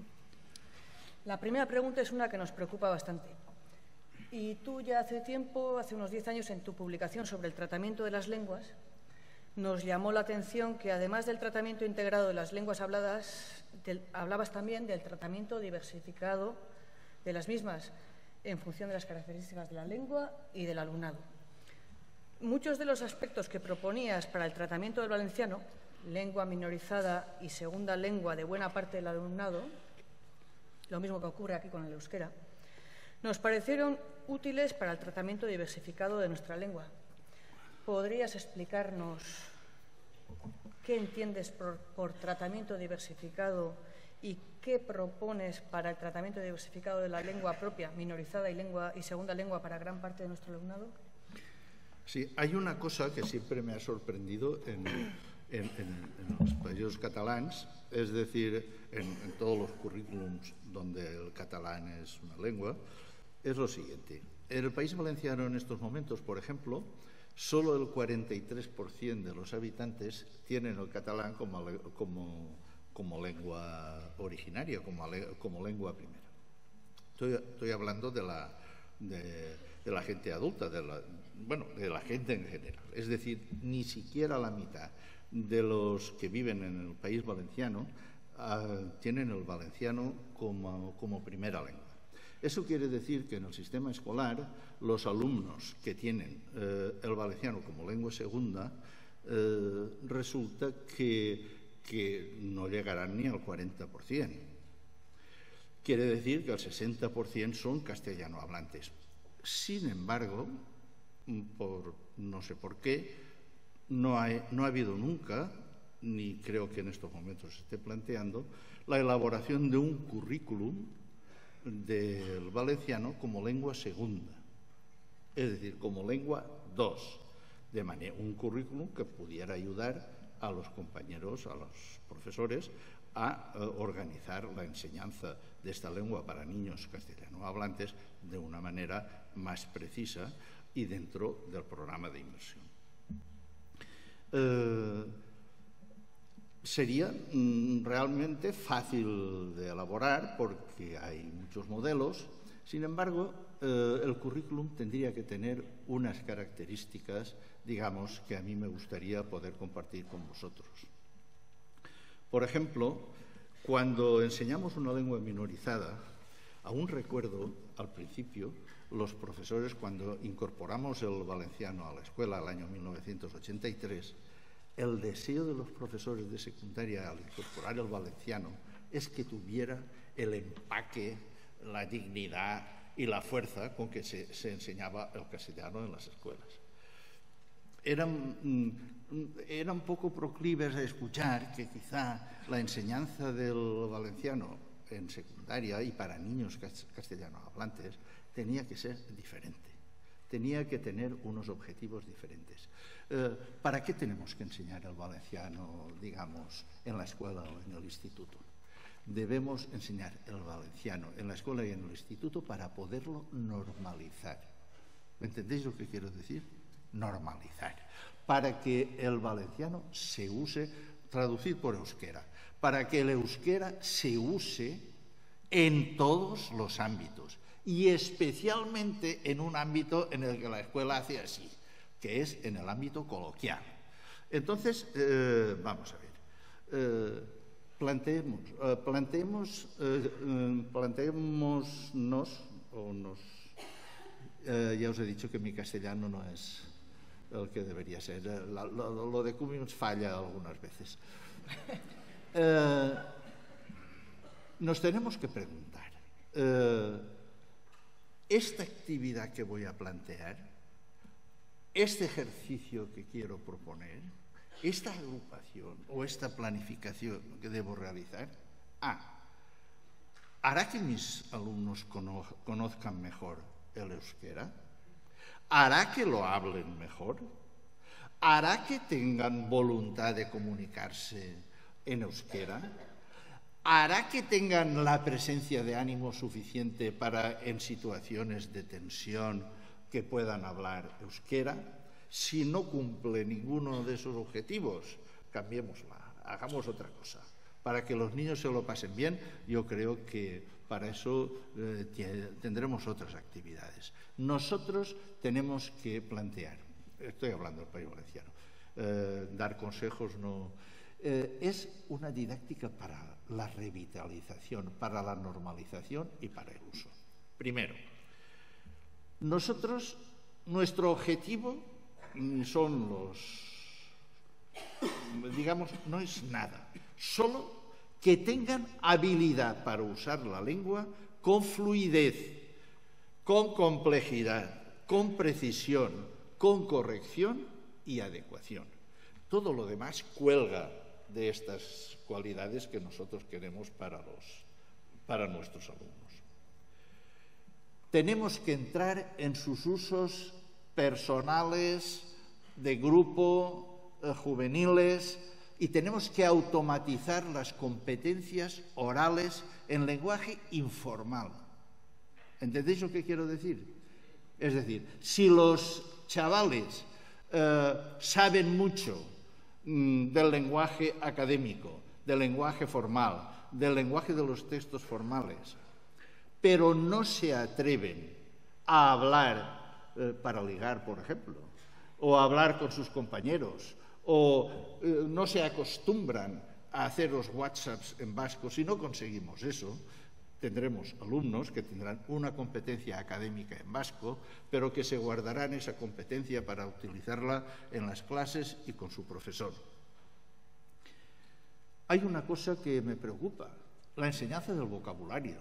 La primera pregunta es una que nos preocupa bastante. Y tú ya hace tiempo, hace unos 10 años, en tu publicación sobre el tratamiento de las lenguas, nos llamó la atención que además del tratamiento integrado de las lenguas habladas, hablabas también del tratamiento diversificado de las mismas en función de las características de la lengua y del alumnado. Muchos de los aspectos que proponías para el tratamiento del valenciano, lengua minorizada y segunda lengua de buena parte del alumnado, lo mismo que ocurre aquí con el euskera, nos parecieron útiles para el tratamiento diversificado de nuestra lengua. ¿Podrías explicarnos qué entiendes por tratamiento diversificado y qué propones para el tratamiento diversificado de la lengua propia, minorizada y segunda lengua para gran parte de nuestro alumnado? Sí, hay una cosa que siempre me ha sorprendido en los països catalans, es decir, en todos los currículums donde el catalán es una lengua, es lo siguiente. En el País Valenciano en estos momentos, por ejemplo, solo el 43% de los habitantes tienen el catalán como lengua originaria, como lengua primera. Estoy hablando de la gente adulta, de la gente en general. Es decir, ni siquiera la mitad de los que viven en el País Valenciano tienen el valenciano como primera lengua. Eso quiere decir que en el sistema escolar los alumnos que tienen el valenciano como lengua segunda resulta que no llegarán ni al 40%. Quiere decir que el 60% son castellano hablantes. Sin embargo, no sé por qué, no ha habido nunca, ni creo que en estos momentos se esté planteando, la elaboración de un currículum del valenciano como lengua segunda, es decir, como lengua 2, de manera un currículum que pudiera ayudar a los compañeros, a los profesores, a organizar la enseñanza de esta lengua para niños castellano hablantes de una manera más precisa y dentro del programa de inmersión. Sería realmente fácil de elaborar porque hay muchos modelos. Sin embargo, el currículum tendría que tener unas características, digamos, que a mí me gustaría poder compartir con vosotros. Por ejemplo, cuando enseñamos una lengua minorizada, aún recuerdo al principio, los profesores, cuando incorporamos el valenciano a la escuela el año 1983, el deseo de los profesores de secundaria al incorporar el valenciano es que tuviera el empaque, la dignidad y la fuerza con que se enseñaba el castellano en las escuelas. Eran un poco proclives a escuchar que quizá la enseñanza del valenciano en secundaria y para niños castellano hablantes tenía que ser diferente, tenía que tener unos objetivos diferentes. ¿Para qué tenemos que enseñar el valenciano, digamos, en la escuela o en el instituto? Debemos enseñar el valenciano en la escuela y en el instituto para poderlo normalizar. ¿Me entendéis lo que quiero decir? Normalizar. Para que el valenciano se use, traducir por euskera, para que el euskera se use en todos los ámbitos y especialmente en un ámbito en el que la escuela hace así, que es en el ámbito coloquial. Entonces, vamos a ver, planteémonos, ya os he dicho que mi castellano no es el que debería ser, lo de Cummings falla algunas veces. Nos tenemos que preguntar, esta actividad que voy a plantear, este ejercicio que quiero proponer, esta agrupación o esta planificación que debo realizar, ¿hará que mis alumnos conozcan mejor el euskera? ¿Hará que lo hablen mejor? ¿Hará que tengan voluntad de comunicarse en euskera? ¿Hará que tengan la presencia de ánimo suficiente para, en situaciones de tensión, que puedan hablar euskera? Si no cumple ninguno de esos objetivos, cambiémosla, hagamos otra cosa. Para que los niños se lo pasen bien, yo creo que para eso tendremos otras actividades. Nosotros tenemos que plantear, estoy hablando del País Valenciano, dar consejos no... es una didáctica para la revitalización, para la normalización y para el uso. Primero, nosotros, nuestro objetivo son digamos, no es nada, solo que tengan habilidad para usar la lengua con fluidez, con complejidad, con precisión, con corrección y adecuación. Todo lo demás cuelga de estas cualidades que nosotros queremos para nuestros alumnos. Tenemos que entrar en sus usos personales, de grupo, juveniles, y tenemos que automatizar las competencias orales en lenguaje informal. ¿Entendéis lo que quiero decir? Es decir, si los chavales saben mucho del lenguaje académico, del lenguaje formal, del lenguaje de los textos formales, pero no se atreven a hablar para ligar, por ejemplo, o a hablar con sus compañeros, o no se acostumbran a hacer los WhatsApps en vasco. Si no conseguimos eso, tendremos alumnos que tendrán una competencia académica en vasco, pero que se guardarán esa competencia para utilizarla en las clases y con su profesor. Hay una cosa que me preocupa, la enseñanza del vocabulario.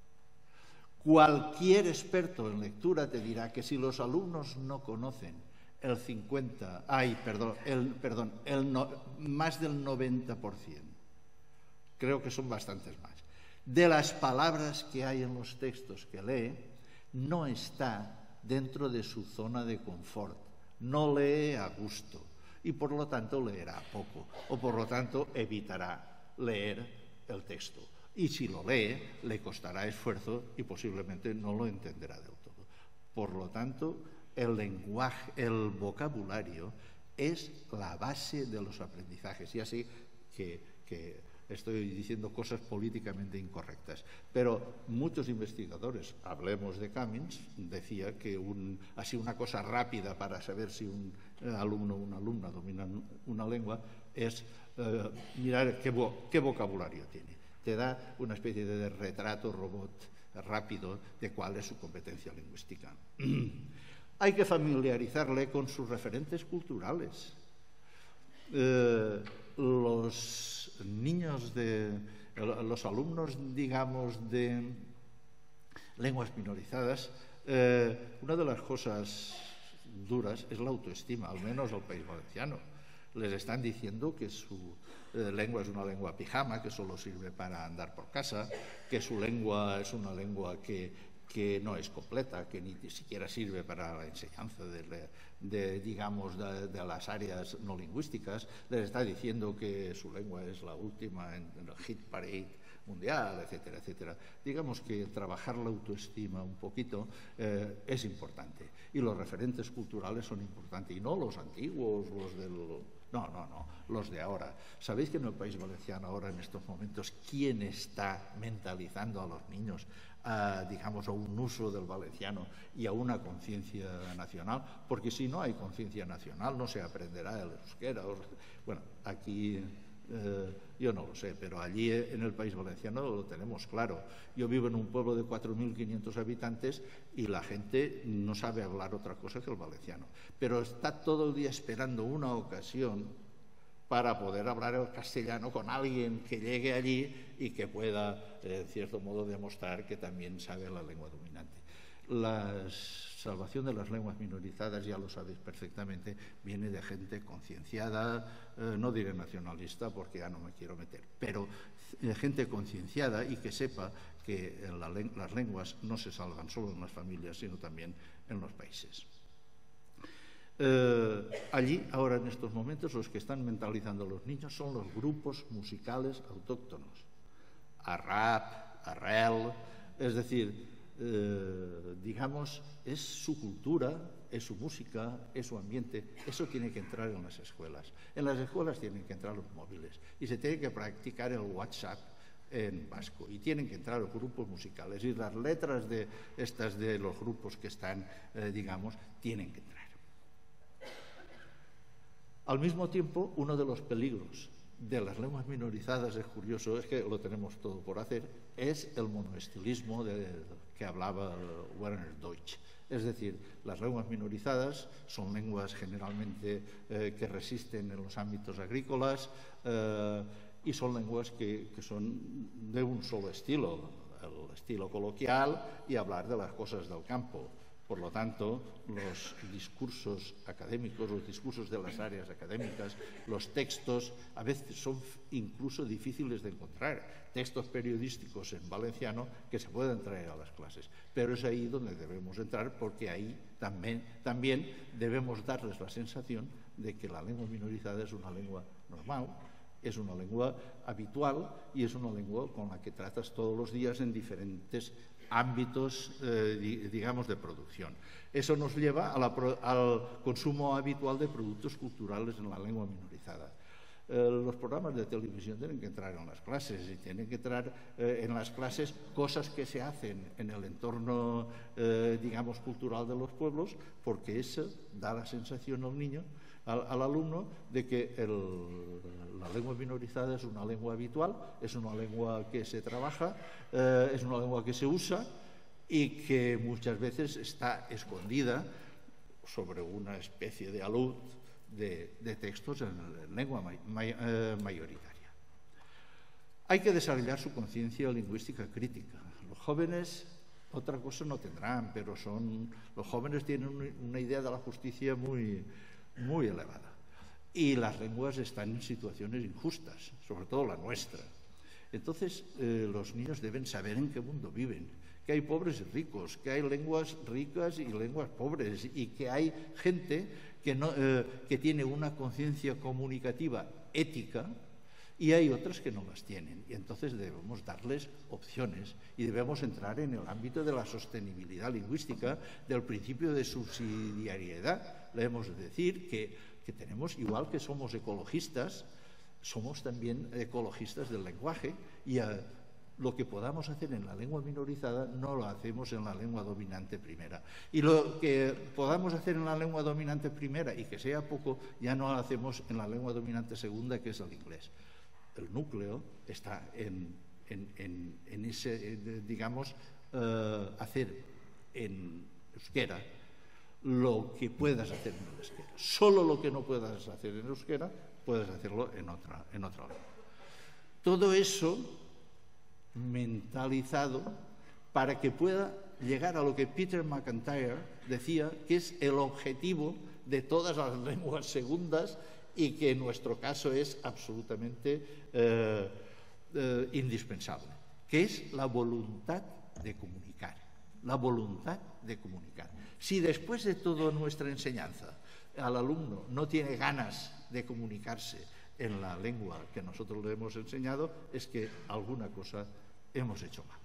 Cualquier experto en lectura te dirá que si los alumnos no conocen más del 90%, creo que son bastantes más, de las palabras que hay en los textos que lee, no está dentro de su zona de confort, no lee a gusto y por lo tanto leerá poco o por lo tanto evitará leer el texto. Y si lo lee, le costará esfuerzo y posiblemente no lo entenderá del todo. Por lo tanto, el lenguaje, el vocabulario es la base de los aprendizajes. Y así que estoy diciendo cosas políticamente incorrectas, pero muchos investigadores, hablemos de Cummings, decía que así una cosa rápida para saber si un alumno o una alumna dominan una lengua es mirar qué vocabulario tiene. Te da una especie de retrato robot rápido de cuál es su competencia lingüística. Hay que familiarizarle con sus referentes culturales. Los niños los alumnos, digamos, de lenguas minorizadas, una de las cosas duras es la autoestima, al menos al País Valenciano. Les están diciendo que su lengua es una lengua pijama, que solo sirve para andar por casa, que su lengua es una lengua que no es completa, que ni siquiera sirve para la enseñanza de las áreas no lingüísticas. Les está diciendo que su lengua es la última en el hit parade mundial, etcétera, etcétera. Digamos que trabajar la autoestima un poquito es importante. Y los referentes culturales son importantes. Y no los antiguos, los de ahora. ¿Sabéis que en el País Valenciano ahora, en estos momentos, quién está mentalizando a los niños digamos, a un uso del valenciano y a una conciencia nacional? Porque si no hay conciencia nacional no se aprenderá el euskera. Bueno, aquí yo no lo sé, pero allí en el País Valenciano lo tenemos claro. Yo vivo en un pueblo de 4.500 habitantes y la gente no sabe hablar otra cosa que el valenciano, pero está todo el día esperando una ocasión para poder hablar el castellano con alguien que llegue allí y que pueda, en cierto modo, demostrar que también sabe la lengua dominante. La salvación de las lenguas minorizadas, ya lo sabéis perfectamente, viene de gente concienciada, no diré nacionalista porque ya no me quiero meter, pero gente concienciada y que sepa que las lenguas no se salvan solo en las familias, sino también en los países. Allí, ahora en estos momentos, los que están mentalizando a los niños son los grupos musicales autóctonos. Arrap, Arrel, es decir, digamos, es su cultura, es su música, es su ambiente. Eso tiene que entrar en las escuelas. En las escuelas tienen que entrar los móviles y se tiene que practicar el WhatsApp en vasco y tienen que entrar los grupos musicales y las letras de los grupos que están, digamos, tienen que entrar. Al mismo tiempo, uno de los peligros de las lenguas minorizadas, es curioso, es que lo tenemos todo por hacer, es el monoestilismo que hablaba Werner Deutsch. Es decir, las lenguas minorizadas son lenguas generalmente que resisten en los ámbitos agrícolas y son lenguas que son de un solo estilo, el estilo coloquial y hablar de las cosas del campo. Por lo tanto, los discursos académicos, los discursos de las áreas académicas, los textos, a veces son incluso difíciles de encontrar. Textos periodísticos en valenciano que se pueden traer a las clases. Pero es ahí donde debemos entrar, porque ahí también debemos darles la sensación de que la lengua minorizada es una lengua normal, es una lengua habitual y es una lengua con la que tratas todos los días en diferentes ámbitos, digamos, de producción. Eso nos lleva al consumo habitual de productos culturales en la lengua minorizada. Los programas de televisión tienen que entrar en las clases y tienen que entrar en las clases cosas que se hacen en el entorno, digamos, cultural de los pueblos, porque eso da la sensación al niño, al alumno, de que la lengua minorizada es una lengua habitual, es una lengua que se trabaja, es una lengua que se usa y que muchas veces está escondida sobre una especie de alud de textos en lengua mayoritaria. Hay que desarrollar su conciencia lingüística crítica. Los jóvenes Otra cosa no tendrán, pero los jóvenes tienen una idea de la justicia muy, muy elevada. Y las lenguas están en situaciones injustas, sobre todo la nuestra. Entonces, los niños deben saber en qué mundo viven, que hay pobres y ricos, que hay lenguas ricas y lenguas pobres, y que hay gente que tiene una conciencia comunicativa ética, y hay otras que no las tienen. Y entonces debemos darles opciones y debemos entrar en el ámbito de la sostenibilidad lingüística, del principio de subsidiariedad. Debemos decir que tenemos, igual que somos ecologistas, somos también ecologistas del lenguaje, y lo que podamos hacer en la lengua minorizada no lo hacemos en la lengua dominante primera. Y lo que podamos hacer en la lengua dominante primera, y que sea poco, ya no lo hacemos en la lengua dominante segunda, que es el inglés. El núcleo está en ese, digamos, hacer en euskera lo que puedas hacer en el euskera. Solo lo que no puedas hacer en euskera, puedes hacerlo en otra lengua. Todo eso mentalizado para que pueda llegar a lo que Peter McIntyre decía que es el objetivo de todas las lenguas segundas, y que en nuestro caso es absolutamente indispensable, que es la voluntad de comunicar. La voluntad de comunicar. Si después de toda nuestra enseñanza al alumno no tiene ganas de comunicarse en la lengua que nosotros le hemos enseñado, es que alguna cosa hemos hecho mal.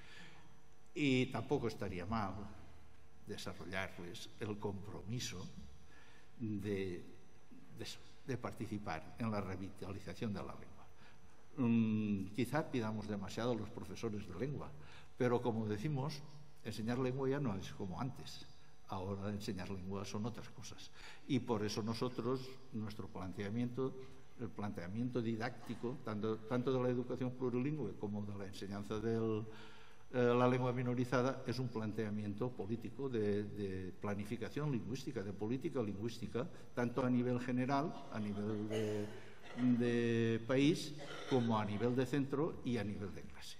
Y tampoco estaría mal desarrollarles el compromiso de participar en la revitalización de la lengua. Quizá pidamos demasiado a los profesores de lengua, pero como decimos, enseñar lengua ya no es como antes. Ahora enseñar lengua son otras cosas. Y por eso nosotros, nuestro planteamiento, el planteamiento didáctico, tanto de la educación plurilingüe como de la enseñanza de la lengua minorizada, es un planteamiento político de planificación lingüística, de política lingüística, tanto a nivel general, a nivel de país, como a nivel de centro y a nivel de clase.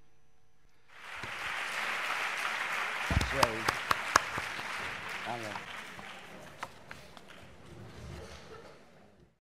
Alan.